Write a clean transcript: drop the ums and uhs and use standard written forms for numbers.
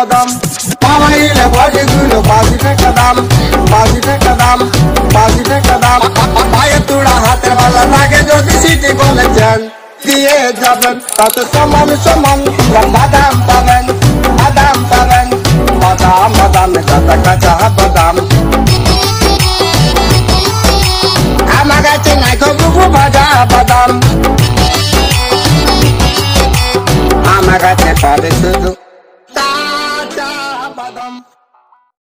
বাদাম পাওয়াইলে বড়িগুলো 5 টাকা দাম 5 টাকা দাম 5 টাকা দাম পায়ে তোড়া হাতের বালা লাগে যদি সিটি বলেছেন দিয়ে যাবেন তাতে সমান সমান বাদাম পাবেন বাদাম পাবেন বাদাম বাদাম কাঁচা কাঁচা বাদাম আমার কাছে নাই খুব ভাজা বাদাম আমার কাছে পাবে শুধু